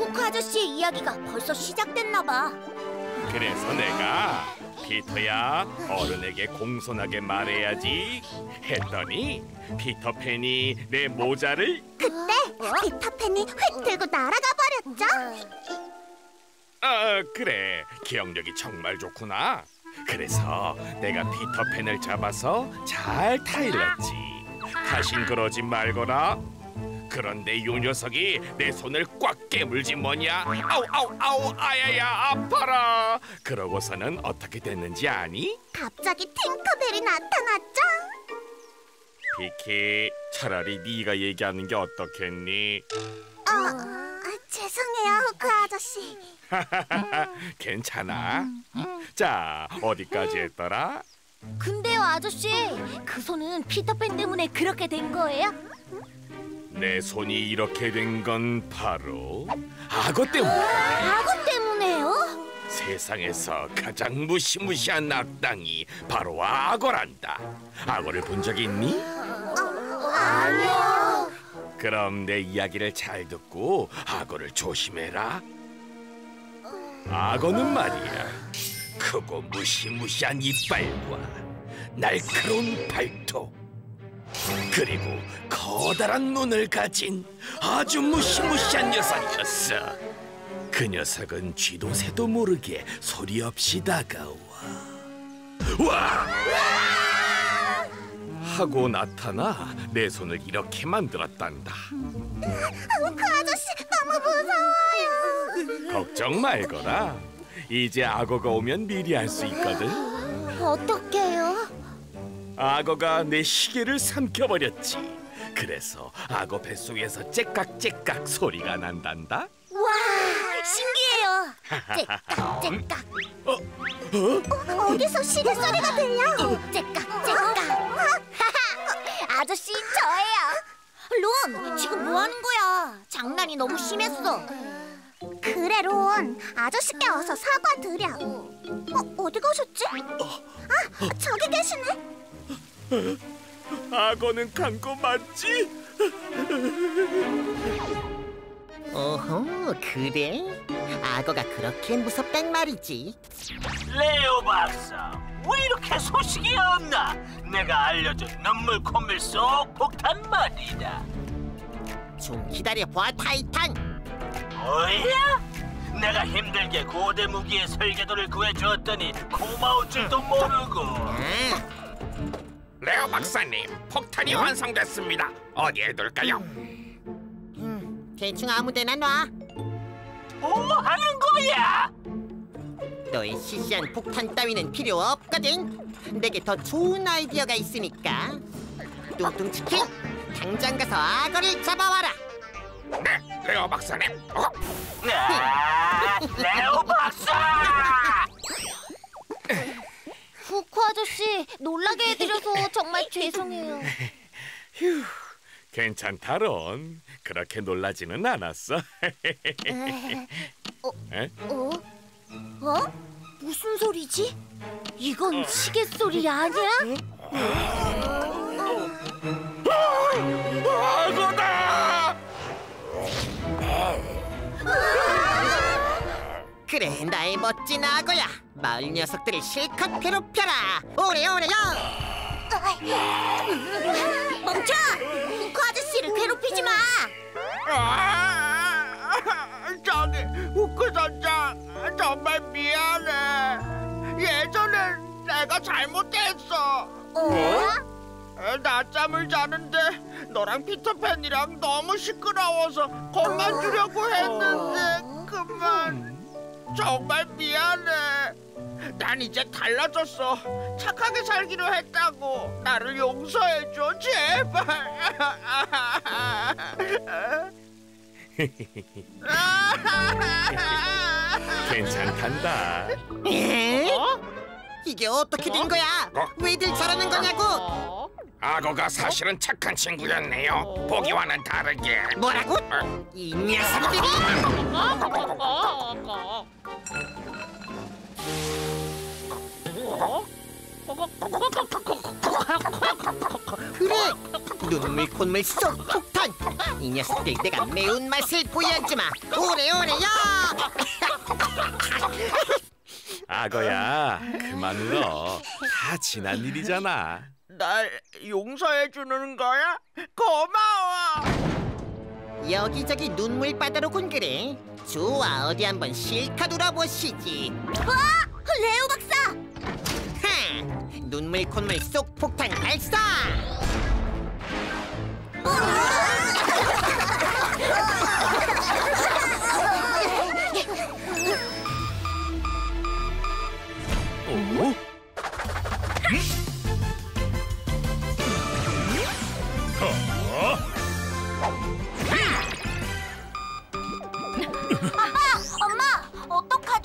후크 아저씨의 이야기가 벌써 시작됐나 봐. 그래서 내가 피터야, 어른에게 공손하게 말해야지 했더니 피터팬이 내 모자를 그때 피터팬이 휙 들고 날아가 버렸죠. 그래, 기억력이 정말 좋구나. 그래서 내가 피터팬을 잡아서 잘 타일렀지. 다신 그러지 말거라. 그런데 요 녀석이 내 손을 꽉 깨물지 뭐냐. 아우 아우 아우, 아야야, 아파라. 그러고서는 어떻게 됐는지 아니? 갑자기 팅커벨이 나타났죠. 피키, 차라리 네가 얘기하는 게 어떻겠니? 죄송해요, 후크 아저씨. 괜찮아. 자, 어디까지 했더라? 근데요, 아저씨, 그 손은 피터팬 때문에 그렇게 된 거예요? 내 손이 이렇게 된 건 바로 악어 때문에. 악어 때문에요? 세상에서 가장 무시무시한 악당이 바로 악어란다. 악어를 본 적 있니? 아니요. 그럼 내 이야기를 잘 듣고 악어를 조심해라. 악어는 말이야, 크고 무시무시한 이빨과 날카로운 발톱, 그리고 커다란 눈을 가진 아주 무시무시한 녀석이었어. 그 녀석은 쥐도 새도 모르게 소리 없이 다가와 와! 하고 나타나 내 손을 이렇게 만들었단다. 후크 아저씨, 너무 무서워요. 걱정 말거라. 이제 악어가 오면 미리 할 수 있거든. 어떡해요? 악어가 내 시계를 삼켜버렸지. 그래서 악어 뱃속에서 째깍째깍 소리가 난단다. 와, 신기해요. 째깍째깍. 어디서 시계 소리가 들려? 째깍째깍. 아저씨, 저예요. 론, 지금 뭐 하는 거야? 장난이 너무 심했어. 그래, 론. 아저씨께 어서 사과드려. 어디 가셨지? 저기 계시네. 악어는 간 거 맞지? 어허, 그래? 악어가 그렇게 무섭단 말이지. 레오 박사, 왜 이렇게 소식이 없나? 내가 알려준 눈물 콧물 속 폭탄 말이다. 좀 기다려봐, 타이탄. 뭐야? 내가 힘들게 고대 무기의 설계도를 구해주었더니 고마울 줄도 모르고. 레오 박사님, 폭탄이 완성됐습니다. 어디에 둘까요? 대충 아무데나 놔. 뭐 하는 거야? 너의 시시한 폭탄 따위는 필요 없거든. 내게 더 좋은 아이디어가 있으니까. 뚱뚱치킨, 당장 가서 악어를 잡아와라. 네, 레오 박사님. 레오 박사! 후크 아저씨, 놀라게 해드려서 정말 죄송해요. 휴, 괜찮다, 론. 그렇게 놀라지는 않았어. 에? 무슨 소리지? 이건 시계 소리 아니야? 악어다! 그래, 나의 멋진 악어야. 마을 녀석들을 실컷 괴롭혀라. 오래오래요. 멈춰! 후크 아저씨를 괴롭히지 마! 저기 후크 선장, 정말 미안해. 예전엔 내가 잘못했어. 낮잠을 자는데 너랑 피터팬이랑 너무 시끄러워서 겁만 주려고 했는데 그만. 정말 미안해. 난 이제 달라졌어. 착하게 살기로 했다고. 나를 용서해줘, 제발. 괜찮단다. 이게 어떻게 된 거야? 왜들 저러는 거냐고? 악어가 사실은 착한 친구였네요. 보기와는 다르게. 뭐라고? 이 녀석들이! 그래, 눈물 콧물 쏙 폭탄. 이 녀석들 내가 매운맛을 보여주마. 오래오래요. 악어야, 그만 울어. 다 지난 일이잖아. 날 용서해 주는 거야? 고마워. 여기저기 눈물바다로군 그래. 좋아, 어디 한번 실컷 울어보시지. 와! 레오 박사! 하! 눈물 콧물 쏙 폭탄 발사! 오? 엄마! 어떡하죠?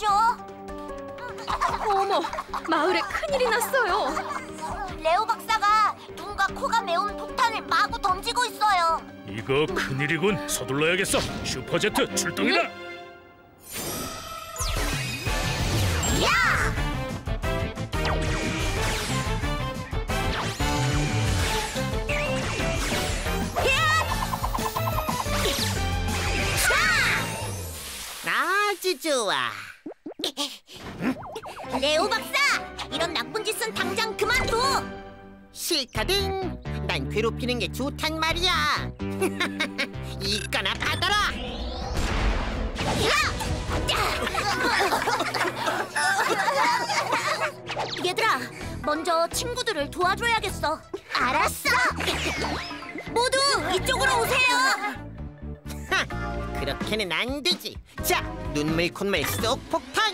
어머, 마을에 큰일이 났어요. 레오 박사가 눈과 코가 매운 폭탄을 마구 던지고 있어요. 이거 큰일이군. 서둘러야겠어. 슈퍼제트 출동이다. 야! 아주 좋아. 레오 박사! 이런 나쁜 짓은 당장 그만둬! 싫거든. 난 괴롭히는 게 좋단 말이야. 이거나 받아라. 얘들아, 먼저 친구들을 도와줘야겠어. 알았어! 모두 이쪽으로 오세요! 하, 그렇게는 안 되지. 자, 눈물 콧물 쏙 폭탄.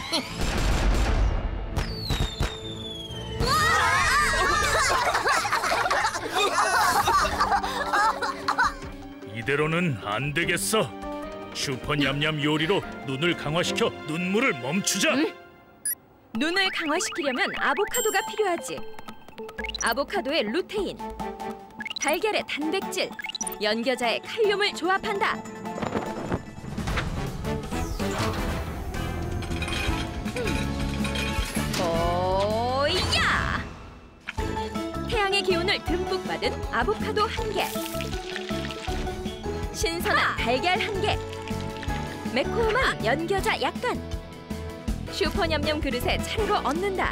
이대로는 안 되겠어. 슈퍼 냠냠 요리로 눈을 강화시켜 눈물을 멈추자. 눈을 강화시키려면 아보카도가 필요하지. 아보카도에 루테인, 달걀의 단백질, 연겨자의 칼륨을 조합한다. 오야! 태양의 기운을 듬뿍 받은 아보카도 1개, 신선한 달걀 1개, 매콤한 연겨자 약간. 슈퍼냠냠 그릇에 차례로 얹는다.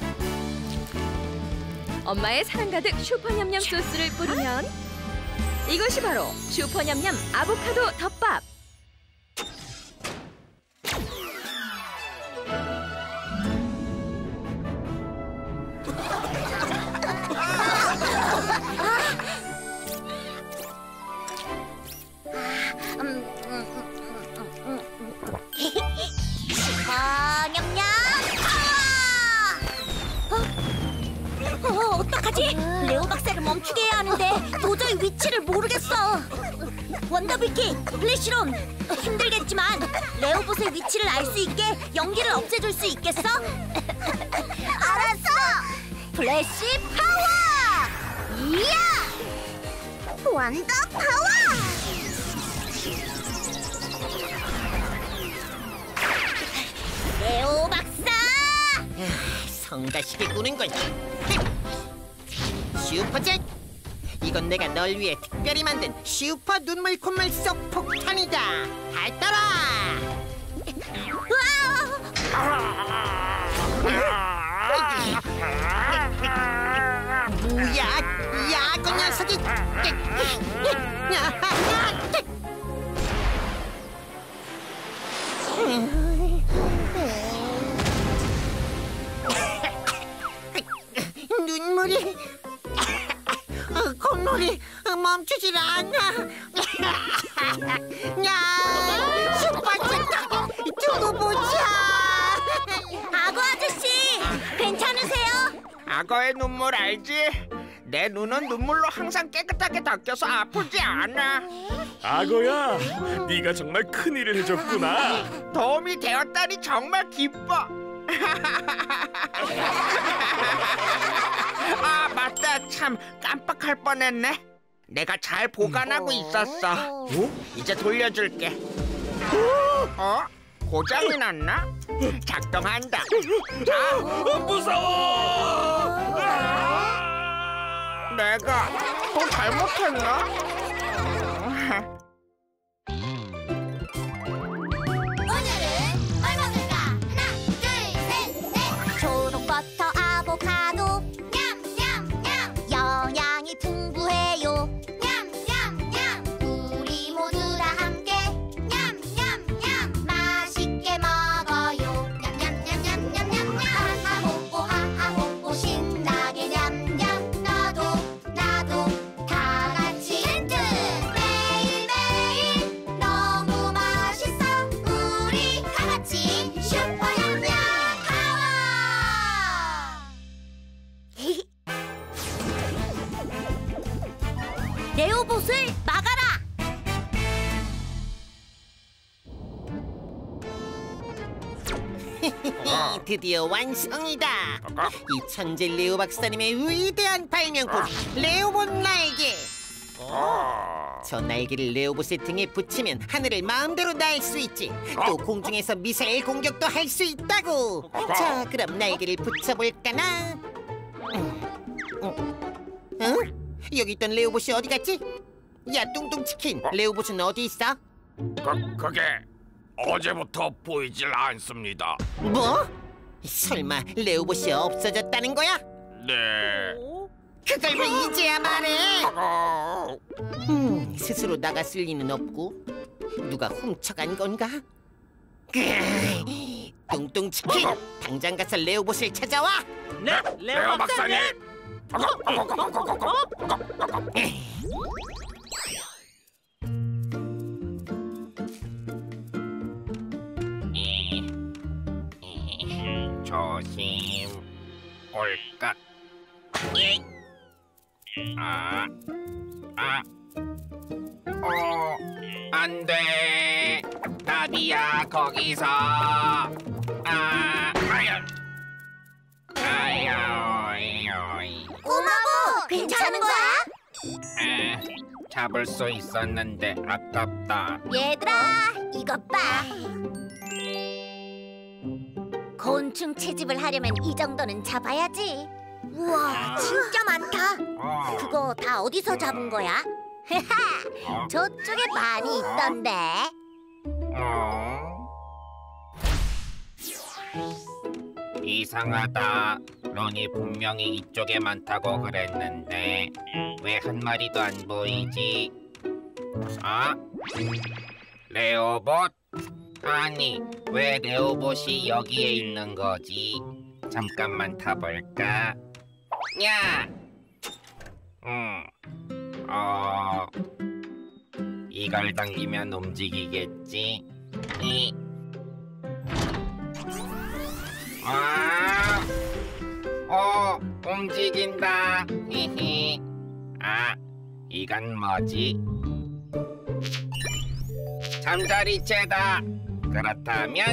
엄마의 사랑 가득 슈퍼냠냠 소스를 뿌리면 이것이 바로 슈퍼냠냠 아보카도 덮밥. 냠냠! 어떡하지? 레오 박사를 멈추게 해야 하는데 도저히 위치를 모르겠어. 원더비키, 플래시롬, 힘들겠지만 레오봇의 위치를 알 수 있게 연기를 없애줄 수 있겠어? 알았어! 플래시 파워! 이야! 원더 파워! 레오 박사! 성가시게 꾸는군. 슈퍼젯! 이건 내가 널 위해 특별히 만든 슈퍼 눈물 콧물 쏙 폭탄이다. 받아라! 뭐야, 야, 그 녀석이! 눈물이, 콧물이 멈추질 않아. 야, 슈퍼챗 두고 보자. 악어 아저씨, 괜찮으세요? 악어의 눈물 알지? 내 눈은 눈물로 항상 깨끗하게 닦여서 아프지 않아. 악어야, 네가 정말 큰일을 해줬구나. 도움이 되었다니 정말 기뻐. 아, 맞다. 참 깜빡할 뻔했네. 내가 잘 보관하고 있었어. 이제 돌려줄게. 어? 고장이 났나? 작동한다. 자, 무서워! 내가 또 잘못했나? 오늘은 뭘 먹을까? 하나, 둘, 셋, 넷. 초록버터 아보카도 냠냠냠. 영양이 풍부해요. 냠냠냠. 우리 모두 다 함께 냠냠냠. 맛있게 먹어요. 냠냠냠냠냠냠. 하하호호 하하호호 신나게 냠냠. 나도 다 같이 힌트. 매일매일 너무 맛있어. 우리 다 같이 슈퍼냠냠 파워. 레오봇을 막아라. 드디어 완성이다. 이 천재 레오 박사님의 위대한 발명품 레오봇 날개. 저 날개를 레오봇의 등에 붙이면 하늘을 마음대로 날 수 있지. 또 공중에서 미사일 공격도 할 수 있다고. 자, 그럼 날개를 붙여볼까나. 응? 여기 있던 레오봇이 어디 갔지? 야, 뚱뚱치킨, 레오봇은 어디 있어? 그게 어제부터 보이질 않습니다. 뭐? 설마 레오봇이 없어졌다는 거야? 네. 그걸 왜 이제야 말해? 스스로 나갔을 리는 없고 누가 훔쳐간 건가? 뚱뚱치킨, 당장 가서 레오봇을 찾아와. 네, 레오 박사님. 조심. 올까? 안 돼. 나비야, 거기서. 꼬마보 괜찮은 거야? 잡을 수 있었는데 아깝다. 얘들아, 이것 봐. 곤충 채집을 하려면 이 정도는 잡아야지. 우와, 진짜 많다. 그거 다 어디서 잡은 거야? 저쪽에 많이 있던데. 이상하다. 론이 분명히 이쪽에 많다고 그랬는데 왜 한 마리도 안 보이지? 레오봇? 아니, 왜 레오봇이 여기에 있는 거지? 잠깐만 타볼까? 야! 이걸 당기면 움직이겠지? 움직인다. 히히. 이건 뭐지? 잠자리채다. 그렇다면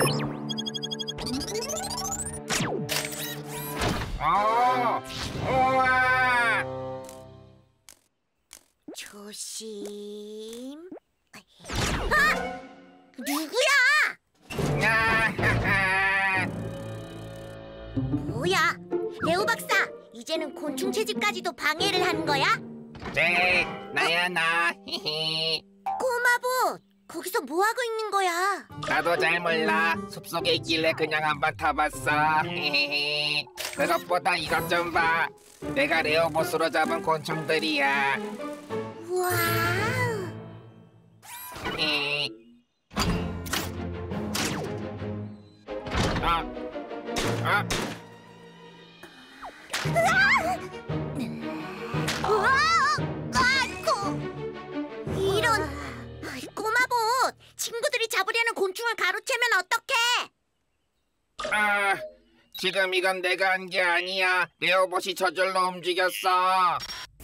우와! 조심. 누구야? 뭐야? 레오 박사, 이제는 곤충 채집까지도 방해를 하는 거야? 네, 나야 나. 히히. 꼬마봇, 거기서 뭐 하고 있는 거야? 나도 잘 몰라. 숲속에 있길래 그냥 한번 타봤어. 히히히. 그것보다 이것 좀 봐. 내가 레오봇으로 잡은 곤충들이야. 와우. 히히. 우와! 아이고! 이런! 꼬마봇! 친구들이 잡으려는 곤충을 가로채면 어떡해! 지금 이건 내가 한 게 아니야. 레오봇이 저절로 움직였어.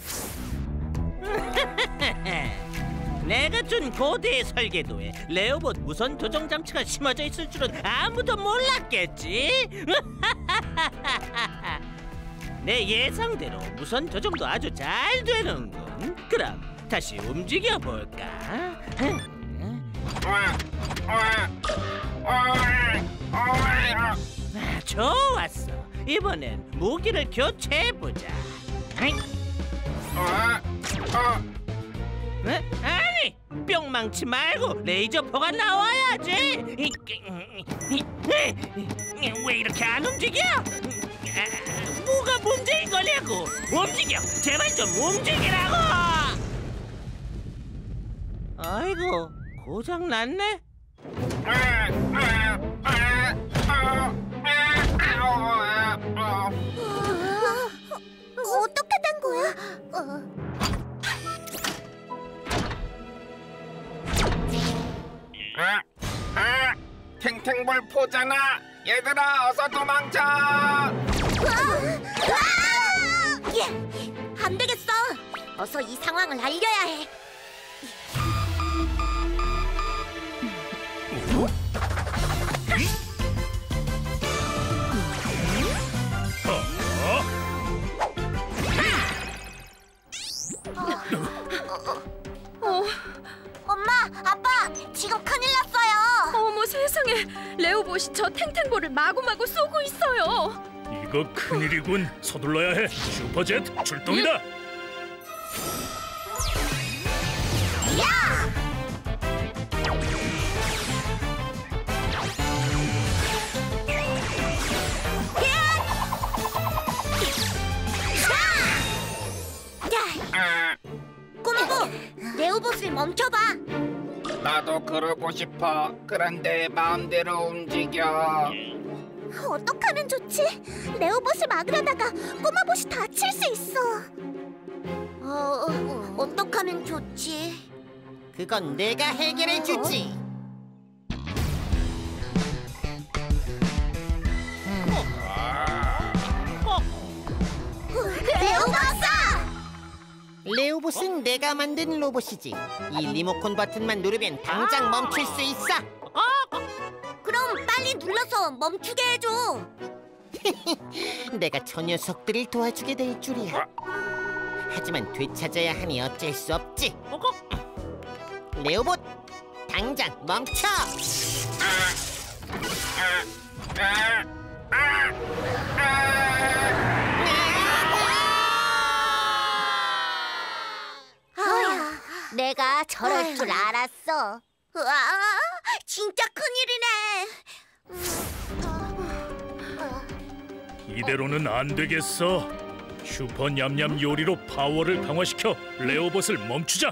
내가 준 고대의 설계도에 레오봇 무선 조정 장치가 심어져 있을 줄은 아무도 몰랐겠지. 내 예상대로 무선 조정도 아주 잘 되는군. 그럼 다시 움직여 볼까? 좋았어. 이번엔 무기를 교체해 보자. 아니, 뿅망치 말고 레이저포가 나와야지. 왜 이렇게 안 움직여? 뭐가 문제인 거냐고. 움직여, 제발 좀 움직이라고. 아이고, 고장 났네. 어떻게 된 거야? 탱탱볼 포잖아. 얘들아, 어서 도망쳐. 예, 안 되겠어. 어서 이 상황을 알려야 해. 엄마, 아빠, 지금 큰일 났어요. 어머 세상에, 레오봇이 저 탱탱볼을 마구마구 쏘고 있어요. 이거 큰일이군. 서둘러야 해. 슈퍼젯 출동이다. 꼬마보, 레오봇을 멈춰봐. 나도 그러고 싶어. 그런데 마음대로 움직여. 어떡하면 좋지? 레오봇을 막으려다가 꼬마봇이 다칠 수 있어. 어떡하면 좋지? 그건 내가 해결해 주지. 레오 박사! 레오봇은 내가 만든 로봇이지. 이 리모컨 버튼만 누르면 당장 멈출 수 있어. 그럼 빨리 눌러서 멈추게 해줘. 내가 저 녀석들을 도와주게 될 줄이야. 하지만 되찾아야 하니 어쩔 수 없지. 레오봇, 당장 멈춰! 내가 저럴 줄 알았어. 와, 진짜 큰일이네. 이대로는 안 되겠어. 슈퍼 냠냠 요리로 파워를 강화시켜 레오봇을 멈추자.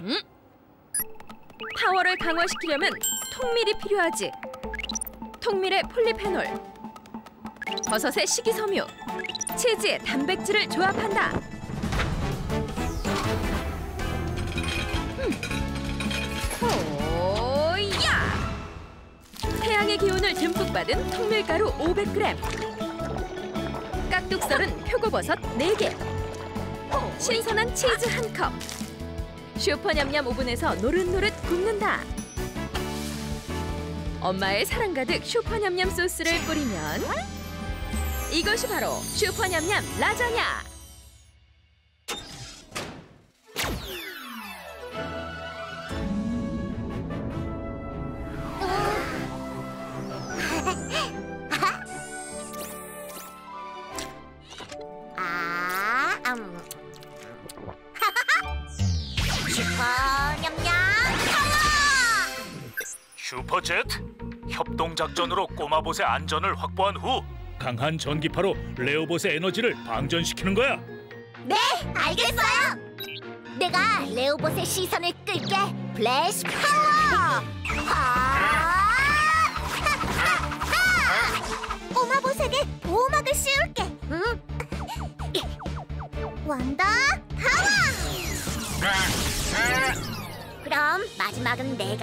파워를 강화시키려면 통밀이 필요하지. 통밀에 폴리페놀, 버섯의 식이섬유, 치즈의 단백질을 조합한다. 오야! 태양의 기운을 듬뿍 받은 통밀가루 500g, 깍둑 썰은 표고버섯 4개, 신선한 치즈 1컵. 슈퍼냠냠 오븐에서 노릇노릇 굽는다. 엄마의 사랑 가득 슈퍼냠냠 소스를 뿌리면 이것이 바로 슈퍼냠냠 라자냐. 슈퍼젯, 협동작전으로 꼬마봇의 안전을 확보한 후 강한 전기파로 레오봇의 에너지를 방전시키는 거야. 네, 알겠어요. 내가 레오봇의 시선을 끌게. 플래시 파워! 꼬마봇에게 보호막을 씌울게. 응? 원더 파워! 그럼 마지막은 내가.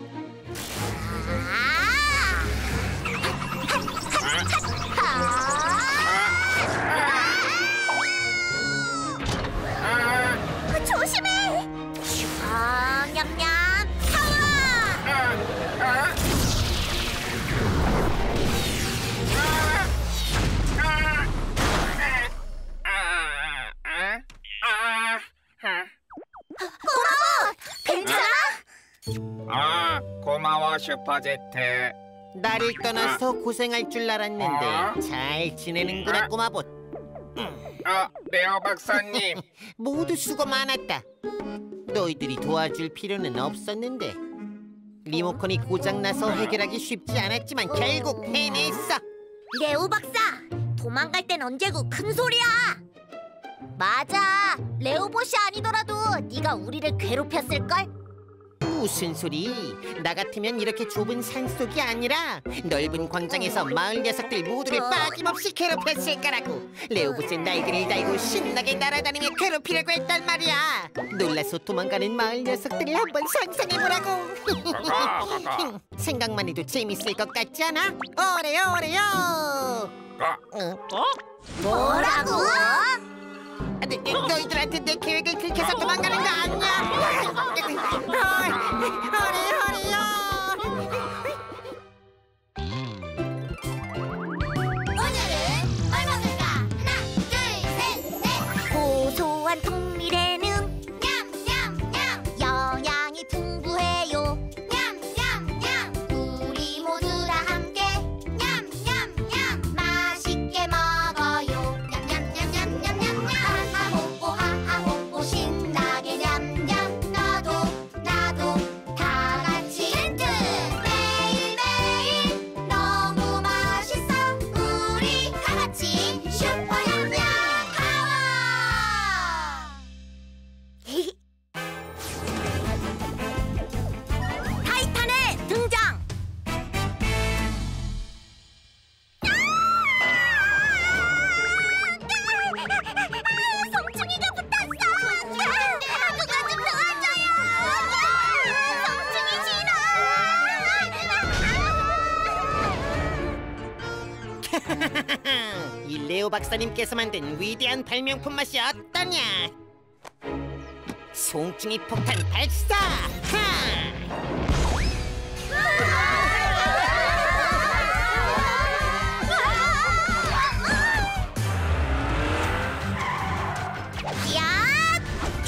조심해! 슈퍼 냠냠 파워! 고마워! 괜찮아? 고마워 슈퍼제트. 나를 떠나서 고생할 줄 알았는데 잘 지내는구나 꼬마봇. 레오 박사님. 모두 수고 많았다. 너희들이 도와줄 필요는 없었는데 리모컨이 고장나서 해결하기 쉽지 않았지만 결국 해냈어. 레오 박사, 도망갈 땐 언제고 큰 소리야. 맞아, 레오봇이 아니더라도 네가 우리를 괴롭혔을걸? 무슨 소리? 나 같으면 이렇게 좁은 산속이 아니라 넓은 광장에서 마을 녀석들 모두를 빠짐없이 괴롭혔을 거라고. 레오봇의 날개를 달고 신나게 날아다니며 괴롭히려고 했단 말이야. 놀라서 도망가는 마을 녀석들을 한번 상상해보라고. 생각만 해도 재밌을 것 같지 않아? 오래요. 뭐라고? 너희들한테 내 계획을 들켜서 도망가는 거 아니야? 허리요. 오늘은 뭘 먹을까? 하나, 둘, 셋, 넷. 고소한 통밀에는 냠냠냠 영양이 풍부해요. 냠냠냠 우리 모두 다 함께 냠냠냠 맛있게 먹어요. 냠냠냠냠냠냠 하하호호 신나게 냠냠 나도 다 같이 텐트 매일매일 너무 맛있어. 우리 다 같이 슈퍼냠냠 파워. 타이탄의 등장. 성충이가 붙었어. 누가 좀 도와줘요. 성충이 싫어. 이 레오 박사님께서 만든 위대한 발명품 맛이 어떠냐? 송충이 폭탄 발사! 하! 야!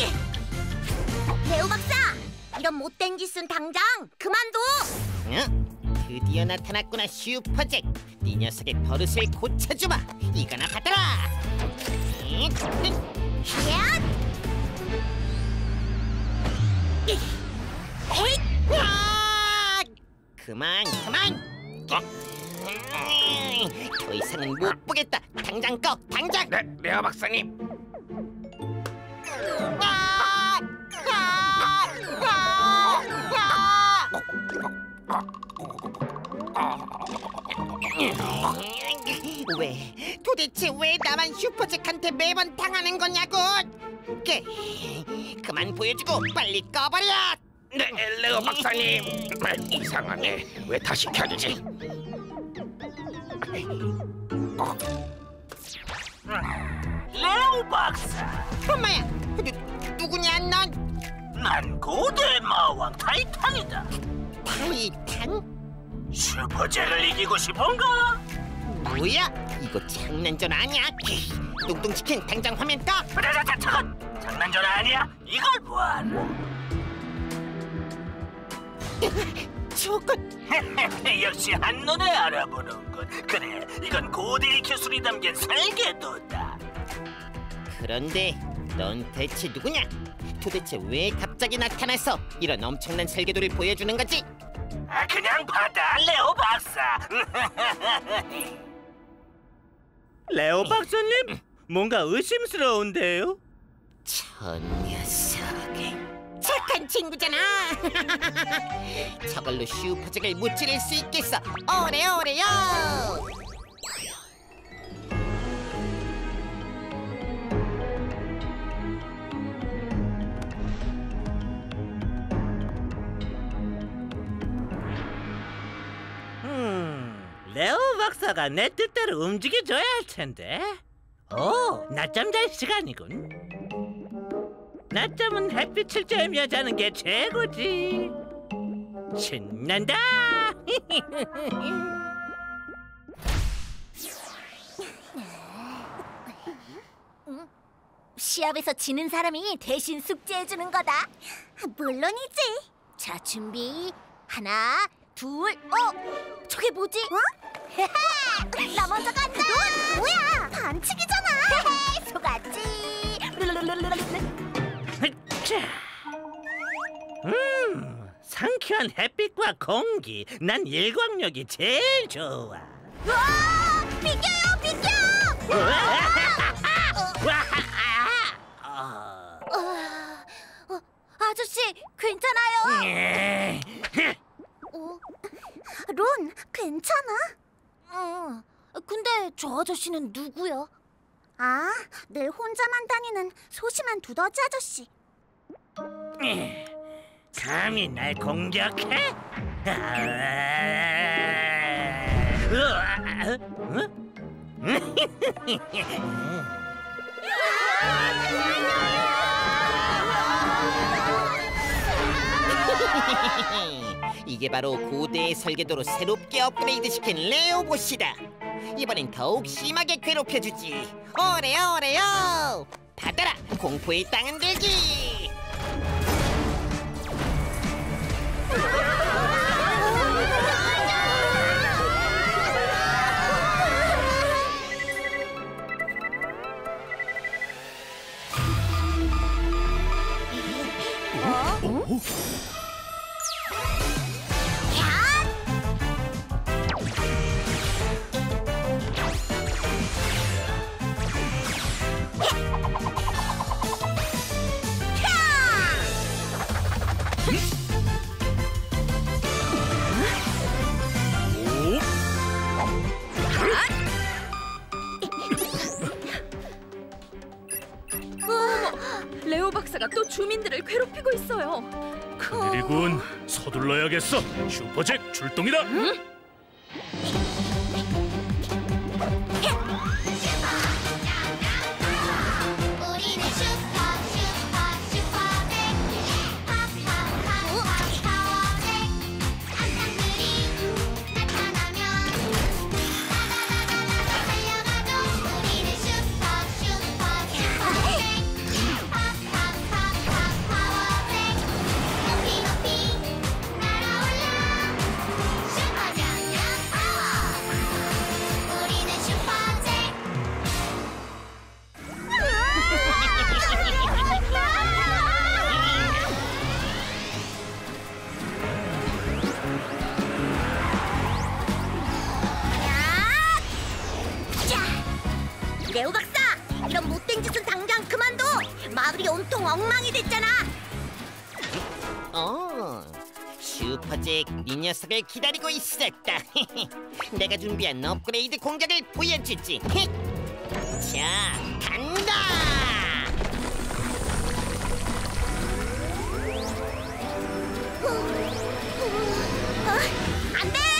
레오 박사, 이런 못된 짓은 당장 그만둬. 드디어 나타났구나 슈퍼잭. 네 녀석의 버릇을 고쳐주마. 이거나 받아라. 야! 에잇! 그만. 더 이상은 못 보겠다. 당장 꺼. 당장. 네, 레오 박사님. 도대체 왜 나만 슈퍼잭한테 매번 당하는 거냐고. 그만 보여주고 빨리 꺼버려. 네, 레오 박사님. 이상하네. 왜 다시 켜지지? 레오 박사, 엄마야, 누구냐 넌? 난 고대 마왕 타이탄이다. 타이탄? 슈퍼잭을 이기고 싶은가? 뭐야? 이거 장난전 아니야? 뚱뚱치킨 당장 화면 꺼. 잠깐! 장난전 아니야? 이걸 봐라. 저건 역시 한눈에 알아보는군. 그래, 이건 고대의 기술이 담긴 설계도다. 그런데 넌 대체 누구냐? 도대체 왜 갑자기 나타나서 이런 엄청난 설계도를 보여주는 거지? 그냥 받아, 레오 박사. 레오 박사님, 뭔가 의심스러운데요? 저 녀석이 착한 친구잖아. 저걸로 슈퍼잭을 무찌를 수 있겠어. 오래요. 레오 박사가 내 뜻대로 움직여줘야 할 텐데. 낮잠 잘 시간이군. 낮잠은 햇빛을 쬐며 자는 게 최고지. 신난다. 시합에서 지는 사람이 대신 숙제해주는 거다. 물론이지. 자, 준비. 하나, 둘, 저게 뭐지? 나 먼저 간다. 뭐야? 반칙이잖아. 속았지. 자, 상쾌한 햇빛과 공기. 난 일광욕이 제일 좋아. 와, 비켜요, 비켜! 아저씨, 괜찮아요? 론, 괜찮아? 응. 근데 저 아저씨는 누구야? 아, 늘 혼자만 다니는 소심한 두더지 아저씨. 감히 날 공격해? 이게 바로 고대의 설계도로 새롭게 업그레이드 시킨 레오봇이다. 이번엔 더욱 심하게 괴롭혀주지. 오래요 오래요. 받아라 공포의 땅은 들기. 레오 박사가 또 주민들을 괴롭히고 있어요. 큰일이군. 서둘러야겠어. 슈퍼잭 출동이다. 우리는 슈퍼잭 파워잭. 악당들이 나타나면 달려가도 우리는 슈퍼잭 파워잭. 높이 높이 날아올라 슈퍼냥냥 파워. 우리는 슈퍼잭. 레오 박사, 이런 못된 짓은 당장 그만둬. 마을이 온통 엉망이 됐잖아. 슈퍼잭 이 녀석을 기다리고 있었다. 내가 준비한 업그레이드 공격을 보여주지. 자, 간다. 안 돼!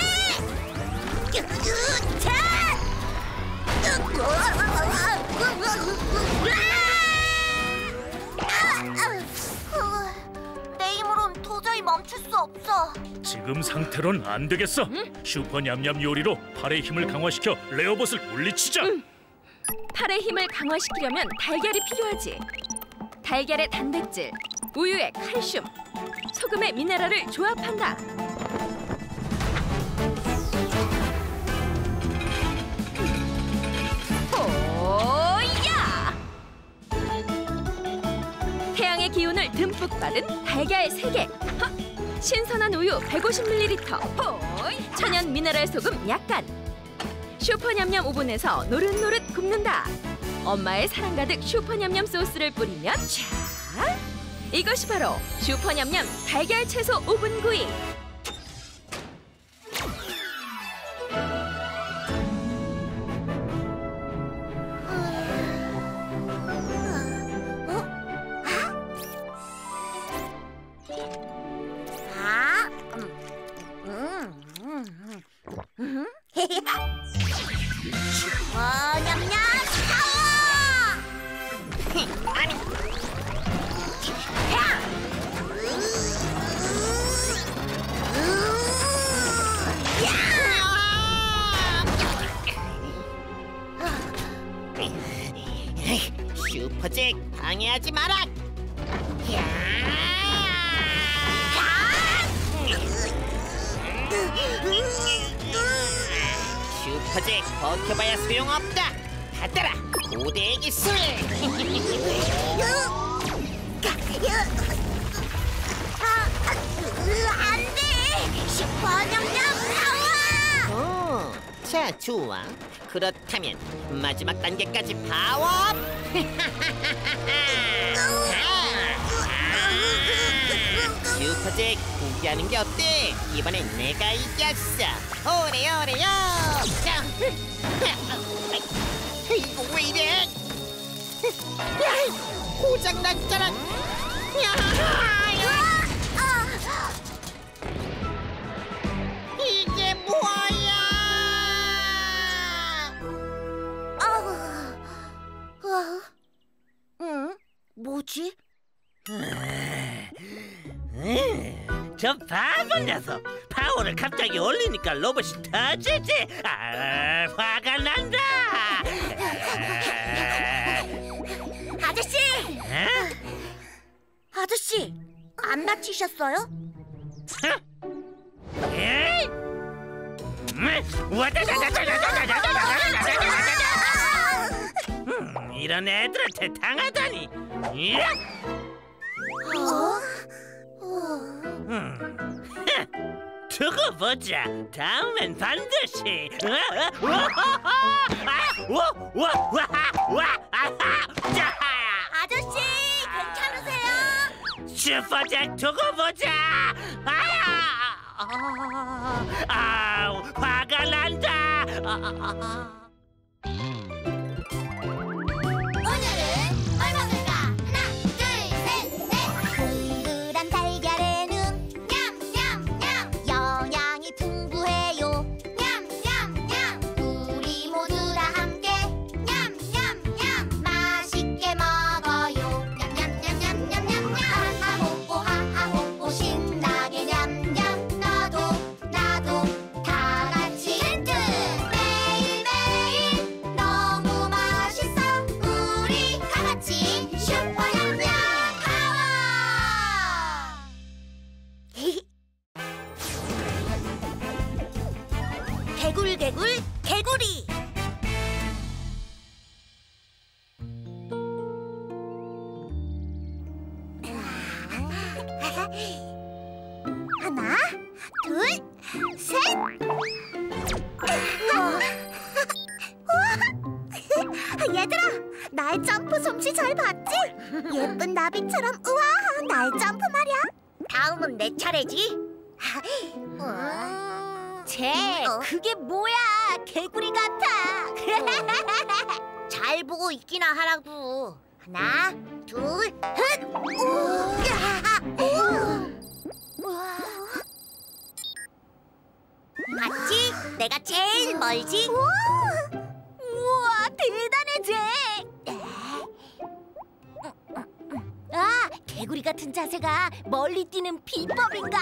내 힘으론 도저히 멈출 수 없어. 지금 상태론 안 되겠어. 슈퍼 냠냠 요리로 팔의 힘을 강화시켜 레오봇을 물리치자. 팔의 힘을 강화시키려면 달걀이 필요하지. 달걀의 단백질, 우유의 칼슘, 소금의 미네랄을 조합한다. 오야! 태양의 기운을 듬뿍 받은 달걀 3개. 신선한 우유 150ml. 호이! 천연 미네랄 소금 약간. 슈퍼냠냠 오븐에서 노릇노릇 굽는다. 엄마의 사랑 가득 슈퍼냠냠 소스를 뿌리면 자, 이것이 바로 슈퍼냠냠 달걀 채소 오븐 구이. 냠냠 파워! 아니, 슈퍼잭 방해하지 마라. 슈퍼잭 버텨봐야 소용없다. 받아라 고대의 기술. 안돼! 슈퍼냠냠 파워! 자, 좋아. 그렇다면 마지막 단계까지 파워! 슈퍼잭 포기하는 게 어때? 이번엔 내가 이겼어. 오래오래요. 이거 왜 이래? 고장 났잖아. 이게 뭐야? 응? 뭐지? 저 바보 녀석 파워를 갑자기 올리니까 로봇이 터지지. 화가 난다. 아저씨! 아저씨, 안 다치셨어요? 이런 애들한테 당하다니. 두고 보자. 다음엔 반드시. 아저씨, 괜찮으세요? 슈퍼잭 두고 보자. 화가 난다. 오늘은 뭘 먹을까? 하나, 둘, 셋, 넷. 동그란 달걀에는 냠냠냠 영양이 풍부해요. 냠냠냠 우리 모두 다 함께 냠냠냠 맛있게 먹어요. 냠냠냠냠냠냠냠 하하호호 하하호호 신나게 냠냠 나도 다 같이 힌트 매일매일 너무 맛있어 우리 다 같이 슈퍼냠냠 파워. 개굴개굴 개구리. 하나, 둘, 셋. 얘들아, 나의 점프 솜씨 잘 봤지? 예쁜 나비처럼 우아한 나의 점프 말이야. 다음은 내 차례지. 쟤, 그게 뭐야? 개구리 같아. 잘 보고 있기나 하라고. 하나, 둘, 셋. 봤지? 내가 제일 멀지? 우와, 대단해, 쟤. 개구리 같은 자세가 멀리 뛰는 비법인가?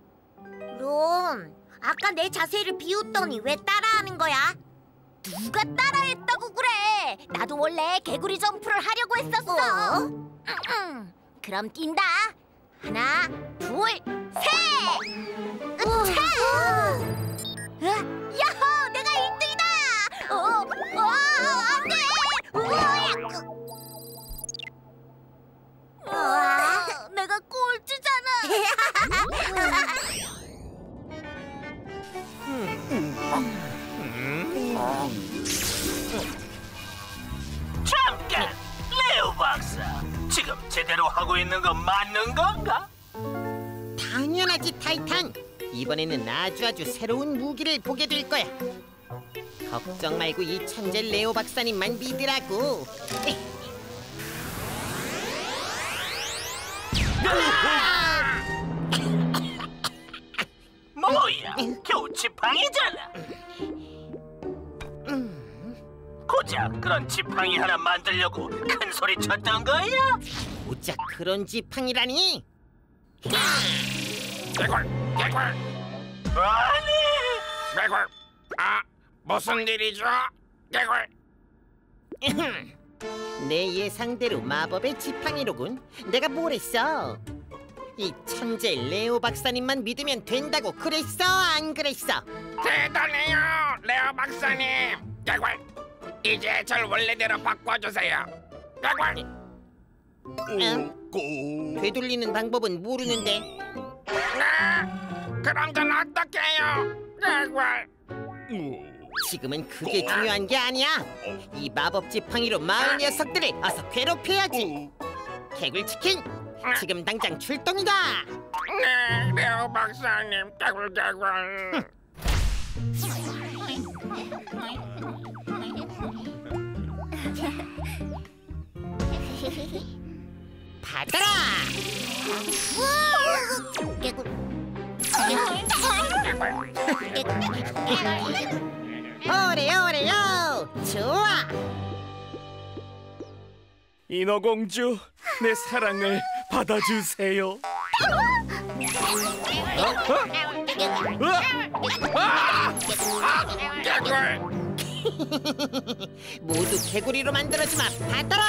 그럼 아까 내 자세를 비웃더니 왜 따라하는 거야? 누가 따라했다고 그래? 나도 원래 개구리 점프를 하려고 했었어. 그럼 뛴다. 하나, 둘, 셋. 야호! 내가 1등이다! 안 돼! 내가 꼴찌잖아. 잠깐, 레오 박사. 지금 제대로 하고 있는 건 맞는 건가? 당연하지, 타이탄. 이번에는 아주 새로운 무기를 보게 될 거야. 걱정 말고 이 천재 레오 박사님만 믿으라고. 뭐야, 겨우 지팡이잖아. 고작 그런 지팡이 하나 만들려고 큰 소리 쳤던 거야? 고작 그런 지팡이라니? 개굴. 아니, 개굴. 무슨 일이죠? 개굴. 내 예상대로 마법의 지팡이로군. 내가 뭘 했어? 이 천재 레오 박사님만 믿으면 된다고 그랬어, 안 그랬어? 대단해요, 레오 박사님. 개굴. 이제 절 원래대로 바꿔주세요. 되돌리는 방법은 모르는데. 그럼 전 어떡해요? 지금은 그게 중요한 게 아니야. 이 마법 지팡이로 마을 녀석들을 어서 괴롭혀야지. 개굴치킨, 지금 당장 출동이다. 네, 레오 박사님. 개굴. 받아라. 오래오래요. 좋아. 인어공주, 내 사랑을 받아주세요. 모두 개구리로 만들어주마. 받아라.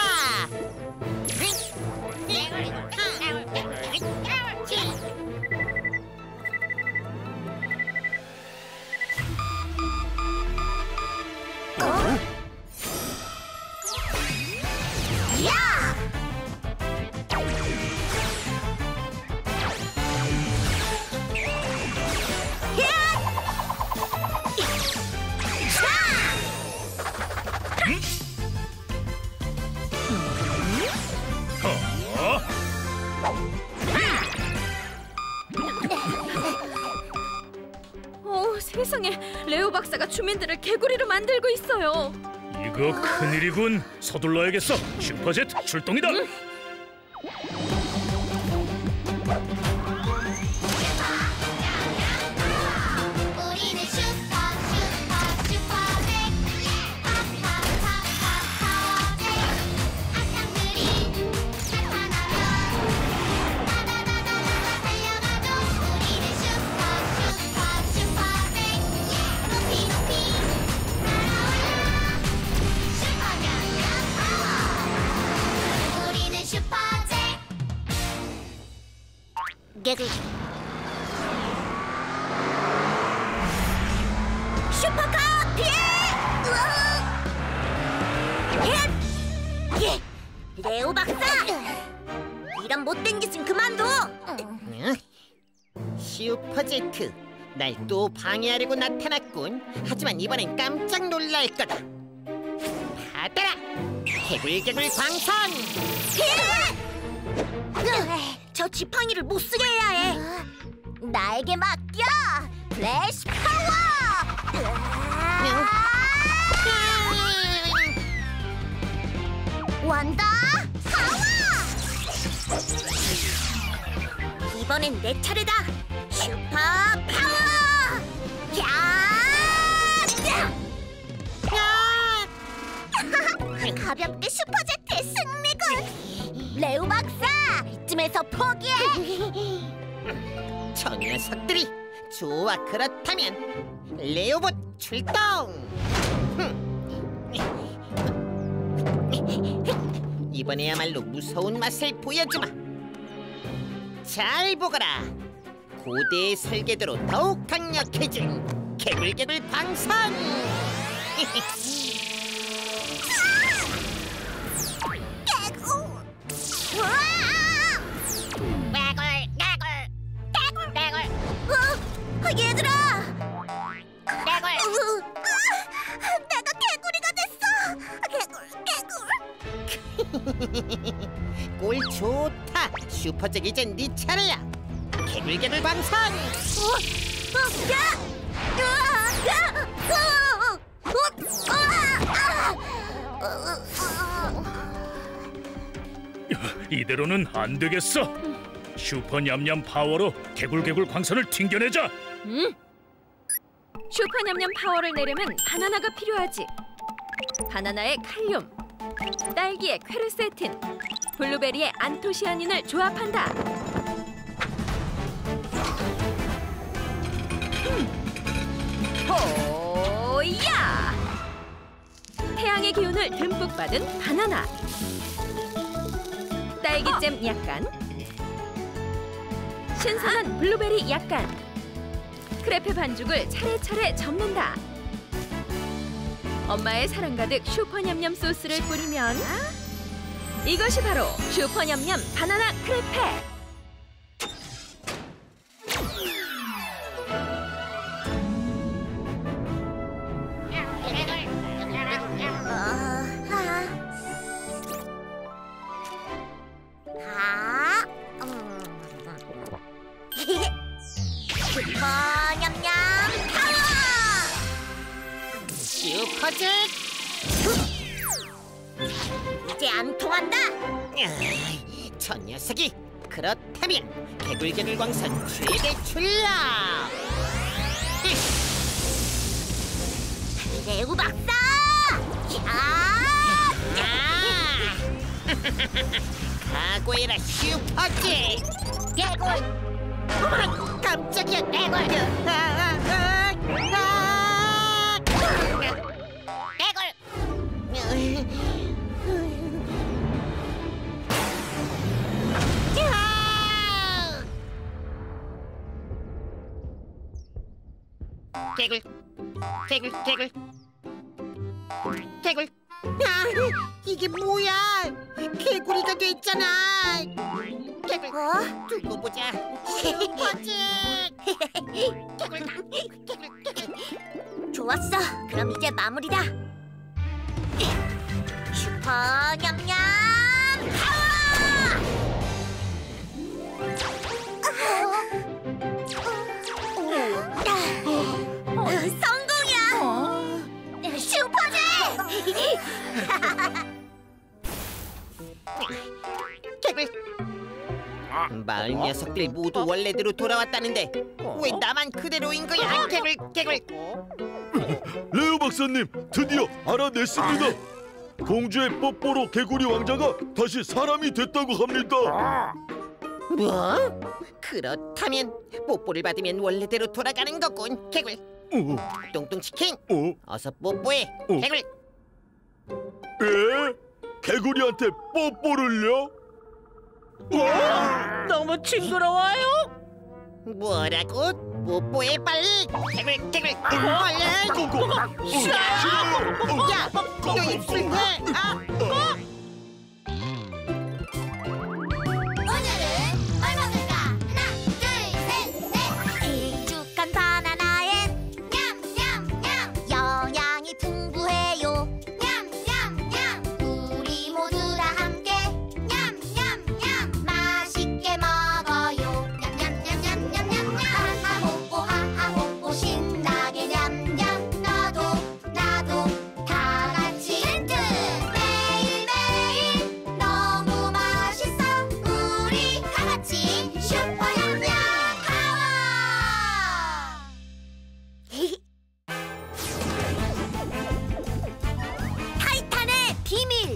세상에, 레오 박사가 주민들을 개구리로 만들고 있어요. 이거 큰일이군. 서둘러야겠어. 슈퍼제트 출동이다. 우리는 슈퍼백 파워백 악당들이 나타나면 다다다다다 달려가죠. 우리는 슈퍼백 높이 날아올라 슈퍼면 파워. 우리는 슈퍼잭. 개굴 슈퍼카 피해! 레오 박사! 이런 못된 짓은 그만둬! 슈퍼제트, 날 또 방해하려고 나타났군. 하지만 이번엔 깜짝 놀랄 거다. 받아라. 개굴개굴 광선. 저 지팡이를 못 쓰게 해야 해. 나에게 맡겨. 플래시 파워. 완다 파워. 이번엔 내 차례다. 슈퍼 파워. 가볍게 슈퍼제트의 승리군. 레오 박사, 이쯤에서 포기해. 저 녀석들이. 좋아, 그렇다면 레오봇 출동. 이번에야말로 무서운 맛을 보여주마. 잘 보거라. 고대의 설계도로 더욱 강력해진 개굴개굴 광선. 얘들아! 내가 개구리가 됐어! 꼴 좋다. 슈퍼잭, 이젠 네 차례야. 개굴개굴 광선. 이대로는 안 되겠어. 슈퍼 냠냠 파워로 개굴개굴 광선을 튕겨내자. 슈퍼 냠냠 파워를 내려면 바나나가 필요하지. 바나나에 칼륨, 딸기에 퀘르세틴, 블루베리에 안토시아닌을 조합한다. 호야! 태양의 기운을 듬뿍 받은 바나나, 딸기잼 약간, 신선한 블루베리 약간, 크레페 반죽을 차례차례 접는다. 엄마의 사랑 가득 슈퍼냠냠 소스를 뿌리면 이것이 바로 슈퍼냠냠 바나나 크레페. 슈퍼 냠냠 파워! 슈퍼잭! 이제 안 통한다. 저 녀석이! 그렇다면 개굴개굴 광선 최대 출력! 레오 박사! 각오해라 슈퍼잭! 개굴! 어머나 깜짝이야! 개굴! 개굴! 개굴! 개굴! 아, 이게 뭐야? 개구리가 됐잖아. 개굴. 두고 보자. 슈퍼잭. 개굴. 좋았어. 그럼 이제 마무리다. 슈퍼 냠냠 파워! 성공이야. 슈퍼잭! 개굴. 마을 녀석들 모두 원래대로 돌아왔다는데 왜 나만 그대로인 거야? 개굴. 개굴. 레오 박사님, 드디어 알아냈습니다. 공주의 뽀뽀로 개구리 왕자가 다시 사람이 됐다고 합니다. 뭐? 그렇다면 뽀뽀를 받으면 원래대로 돌아가는 거군. 개굴. 똥똥치킨, 어서 뽀뽀해. 개굴. 에? 개구리한테 뽀뽀를요? 너무 징그러워요. 뭐라고? 뽀뽀해 빨리. 개굴. 개굴. 얼른. 야, 너 입술 왜? 오늘은 뭘 먹을까? 하나, 둘, 셋, 넷. 길쭉한 바나나엔 냠냠냠 영양이 풍부해요. 냠냠냠 우리 모두 다 함께 냠냠냠 맛있게 먹어요. 냠냠냠냠냠냠 하하 호호 하하 호호 신나게 냠냠 나도 다 같이 힌트 매일매일 너무 맛있어 우리 다 같이 슈퍼 냠냠 파워. 타이탄의 비밀.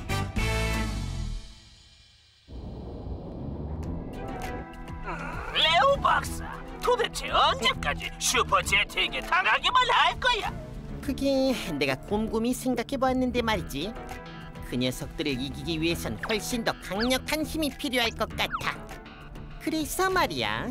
레오 박사, 도대체 언제까지 슈퍼제트에게 당하기만 할 거야? 그게 내가 곰곰이 생각해보았는데 말이지. 그 녀석들을 이기기 위해선 훨씬 더 강력한 힘이 필요할 것 같아. 그래서 말이야.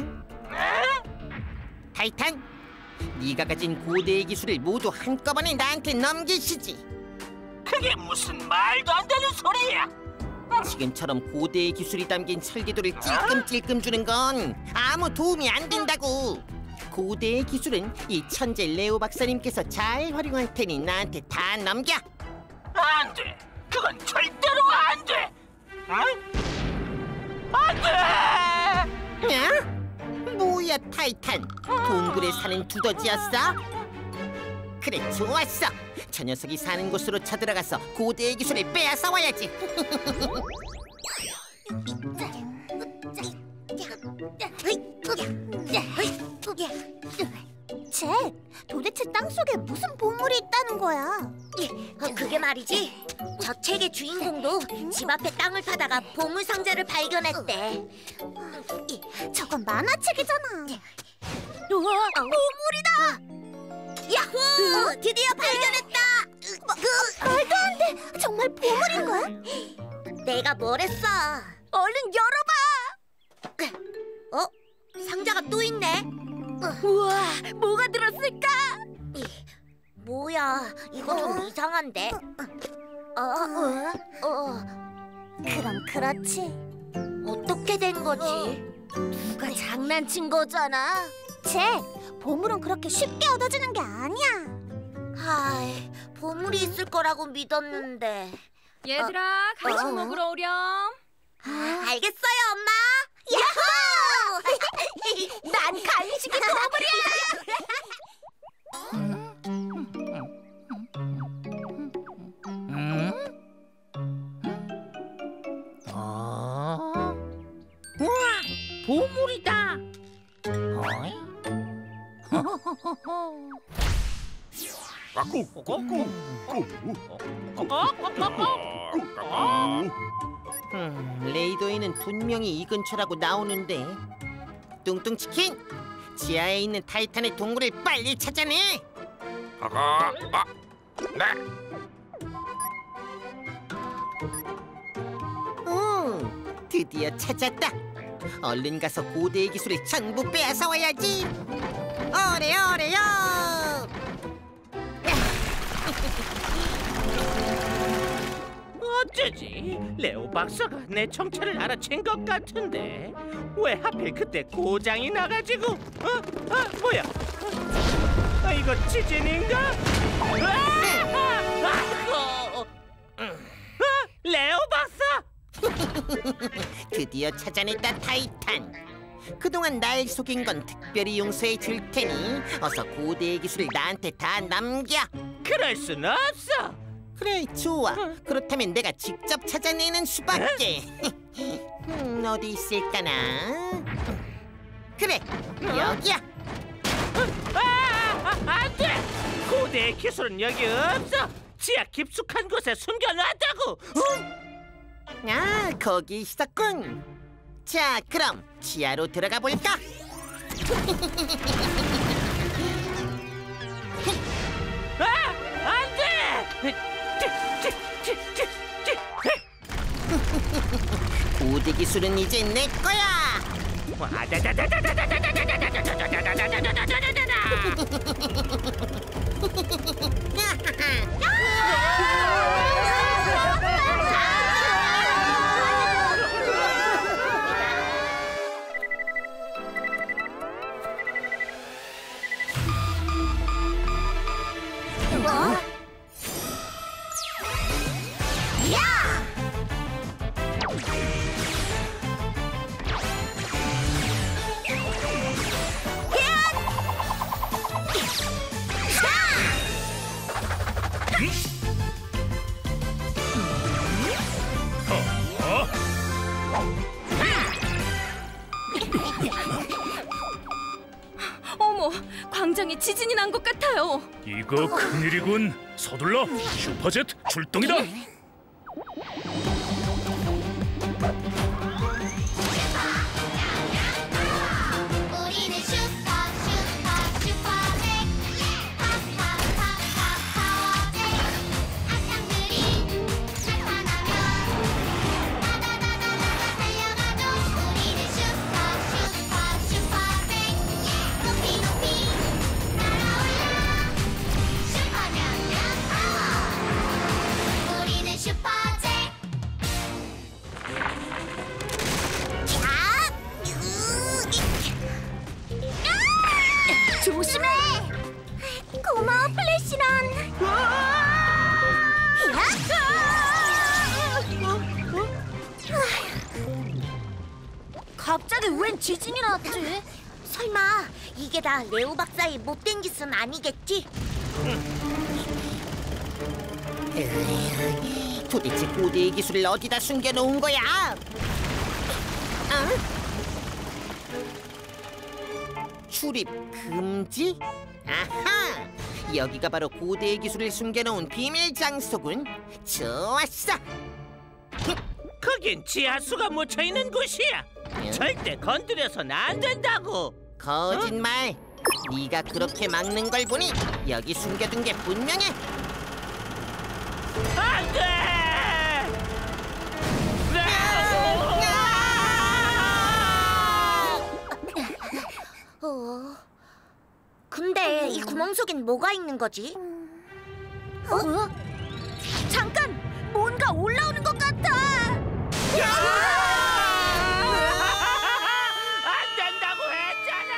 타이탄, 네가 가진 고대의 기술을 모두 한꺼번에 나한테 넘기시지. 그게 무슨 말도 안 되는 소리야? 지금처럼 고대의 기술이 담긴 설계도를 찔끔찔끔 주는 건 아무 도움이 안 된다고. 고대의 기술은 이 천재 레오 박사님께서 잘 활용할 테니 나한테 다 넘겨. 안 돼. 그건 절대로 안 돼. 응? 안 돼. 야? 뭐야 타이탄, 동굴에 사는 두더지였어? 그래 좋았어. 저 녀석이 사는 곳으로 쳐들어가서 고대의 기술을 빼앗아 와야지. 잭, 도대체 땅속에 무슨 보물이 있다는 거야? 그게 말이지. 저 책의 주인공도 집 앞에 땅을 파다가 보물 상자를 발견했대. 저건 만화책이잖아. 우와, 보물이다! 야호! 드디어 발견했다! 말도 안 돼! 정말 보물인 거야? 내가 뭘 했어? 얼른 열어봐! 상자가 또 있네. 우와, 뭐가 들었을까? 뭐야, 이거 좀 이상한데. 그럼 그렇지. 어떻게 된 거지? 누가 장난친 거잖아. 쟤, 보물은 그렇게 쉽게 얻어지는 게 아니야. 하이, 보물이 있을 거라고 믿었는데. 얘들아, 간식 먹으러 오렴. 알겠어요, 엄마. 야호! 난 간식이 보물이야. 우와, 보물이다. 레이더에는 분명히 이 근처라고 나오는데. 뚱뚱치킨, 지하에 있는 타이탄의 동굴을 빨리 찾아내. 드디어 찾았다. 얼른 가서 고대의 기술을 전부 빼앗아 와야지. 오래오래요. 어쩌지? 레오 박사가 내 정체를 알아챈 것 같은데 왜 하필 그때 고장이 나가지고? 뭐야? 이거 지진인가? 아이고! 레오 박사! 드디어 찾아냈다, 타이탄. 그동안 날 속인 건 특별히 용서해 줄 테니 어서 고대의 기술을 나한테 다 남겨. 그럴 순 없어. 그래, 좋아. 그렇다면 내가 직접 찾아내는 수밖에. 어디 있을까나? 그래, 여기야. 안 돼! 고대의 기술은 여기 없어. 지하 깊숙한 곳에 숨겨놨다고. 아, 거기 있었군. 자, 그럼 지하로 들어가 볼까? 안 돼! 고대 기술은 이제 내 거야. 어머, 광장에 지진이 난 것 같아요. 이거 큰일이군. 서둘러, 슈퍼젯 출동이다. 우리는 슈퍼잭 파워잭. 악당들이 나타나면 다다다다다 달려가죠. 우리는 슈퍼잭 높이 높이 날아올라. 슈퍼명령 파워. 우리는 슈퍼잭. 조심해! 고마워, 플래시런! 갑자기 웬 지진이 났지? 설마 이게 다 레오 박사의 못된 기술은 아니겠지? 도대체 고대의 기술을 어디다 숨겨놓은 거야? 출입 금지? 아하! 여기가 바로 고대의 기술을 숨겨놓은 비밀 장소군. 좋았어! 거긴 지하수가 묻혀있는 곳이야. 절대 건드려서는 안 된다고. 거짓말! 네가 그렇게 막는 걸 보니 여기 숨겨둔 게 분명해. 안 돼! 근데 이 구멍 속엔 뭐가 있는 거지? 어? 잠깐! 뭔가 올라오는 것 같아! 안 된다고 했잖아.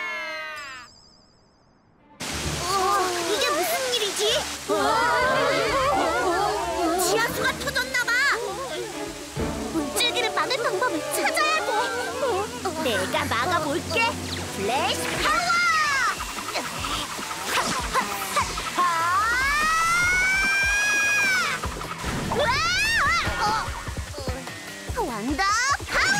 이게 무슨 일이지? 지하수가 터졌나봐! 물줄기를 막을 방법을 찾아야 돼! 내가 막아볼게! 플래시 파워! 완다 파워!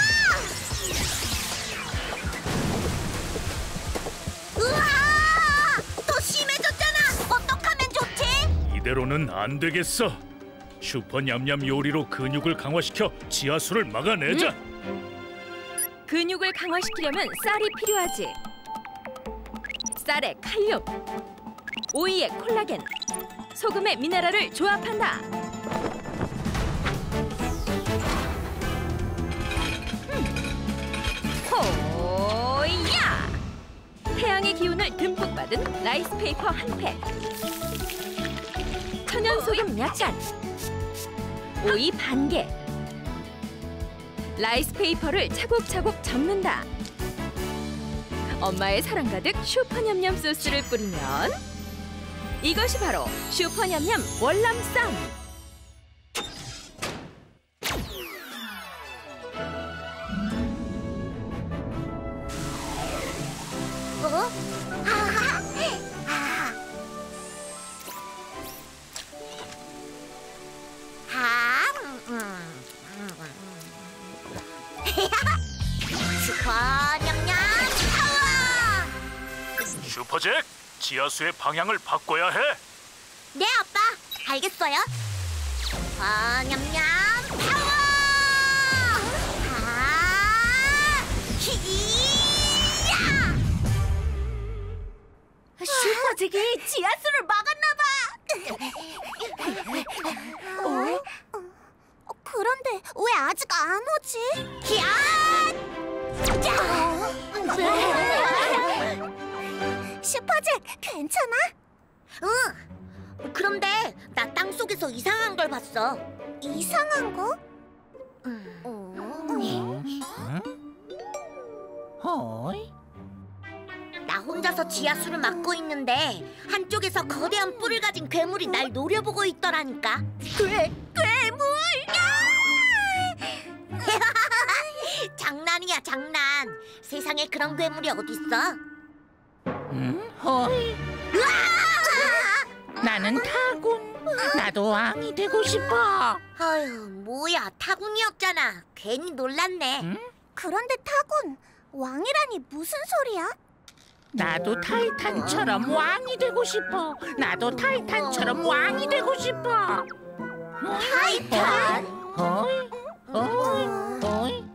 우와! 더 심해졌잖아! 어떡하면 좋지? 이대로는 안 되겠어. 슈퍼 냠냠 요리로 근육을 강화시켜 지하수를 막아내자. 근육을 강화시키려면 쌀이 필요하지. 쌀에 칼륨, 오이에 콜라겐, 소금에 미네랄을 조합한다. 호야! 태양의 기운을 듬뿍 받은 라이스 페이퍼 한 팩, 천연 소금 약간, 오이 반 개, 라이스 페이퍼를 차곡차곡 접는다. 엄마의 사랑 가득 슈퍼냠냠 소스를 뿌리면 이것이 바로 슈퍼냠냠 월남쌈. 슈퍼 냠냠 파워! 슈퍼잭, 지하수의 방향을 바꿔야 해. 네, 아빠. 알겠어요. 슈퍼 냠냠 파워! 히야! 슈퍼잭이 지하수를 막았나봐. 그런데 왜 아직 안 오지? 슈퍼잭, 괜찮아? 응. 그런데 나 땅속에서 이상한 걸 봤어. 이상한 거? 나 혼자서 지하수를 막고 있는데 한쪽에서 거대한 뿔을 가진 괴물이 날 노려보고 있더라니까. 괴물! 장난이야, 장난. 세상에 그런 괴물이 어딨어? 헐. 나는 타군. 나도 왕이 되고 싶어. 아휴, 뭐야, 타군이었잖아. 괜히 놀랐네. 그런데 타군, 왕이라니 무슨 소리야? 나도 타이탄처럼 왕이 되고 싶어. 나도 타이탄처럼 왕이 되고 싶어. 타이탄? 어이, 어이, 어이.